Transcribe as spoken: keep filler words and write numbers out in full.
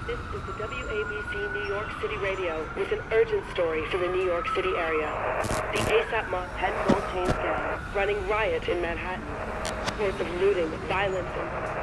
This is the W A B C New York City Radio with an urgent story for the New York City area. The ASAP mob ten gold chains gang running riot in Manhattan. Reports of looting, violence, and